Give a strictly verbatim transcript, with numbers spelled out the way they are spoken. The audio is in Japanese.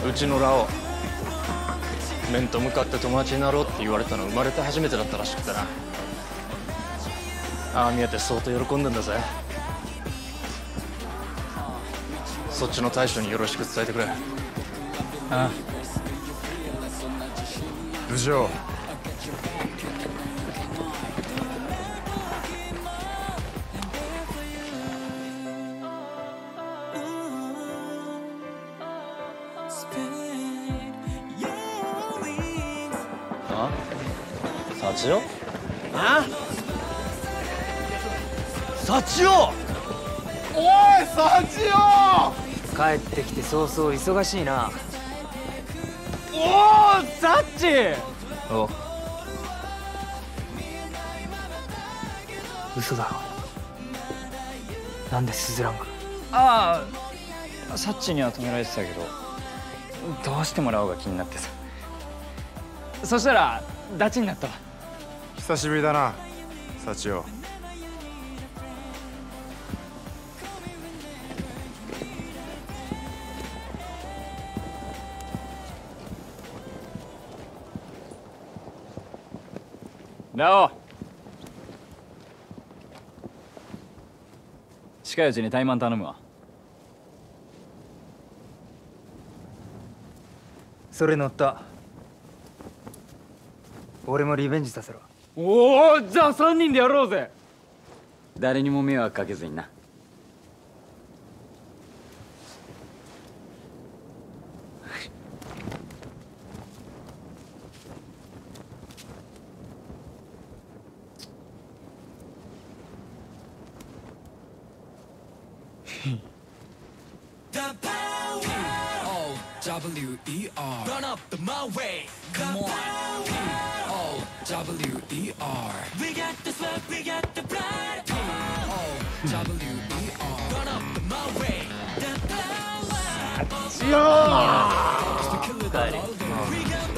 うちのラオ面と向かって友達になろうって言われたの生まれて初めてだったらしくてな。ああ見えて相当喜んでんだぜ。そっちの大将によろしく伝えてくれ。ああ。 部長、 あ幸代。 あ幸代。 おい幸代、 帰ってきて早々忙しいな。おおサッチ。 お嘘だろ。なんでスズランが。ああサッチには止められてたけどどうしてもラオが気になってさ。そしたらダチになったわ。 久しぶりだな幸代。 ラオ、近いうちに怠慢頼むわ。 それ乗った。俺もリベンジさせろ。 おお、じゃあさんにんでやろうぜ。誰にも迷惑かけずにな。 W E R Run up the my way Come on O W E R We got the smoke, we got the blood O W E R Run up the my way The power 幸代。